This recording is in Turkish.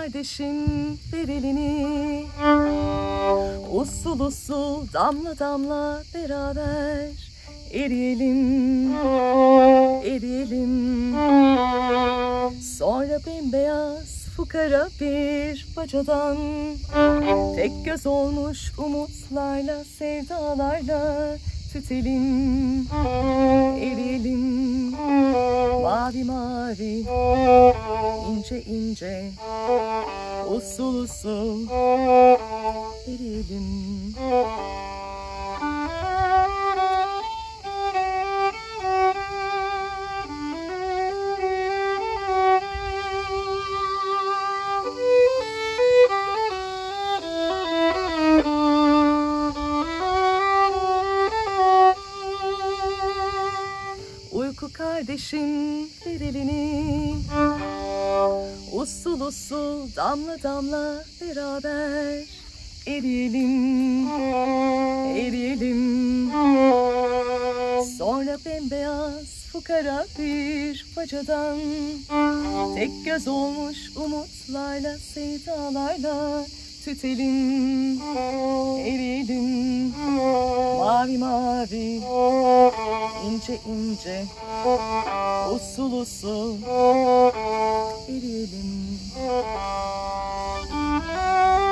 kardeşim ver elini, usul usul damla damla beraber eriyelim, eriyelim. Sonra bembeyaz fukara bir bacadan tek göz olmuş umutlarla sevdalarla tütelim, eriyelim. Mavi mavi ince ince usul usul eriyelim. Uyku kardeşim ver elini, usul usul damla damla beraber eriyelim, eriyelim. Sonra bembeyaz fukara bir bacadan tek göz olmuş umutlarla sevdalarla tütelim, eriyelim. Mavi mavi ince ince usul usul eriyelim.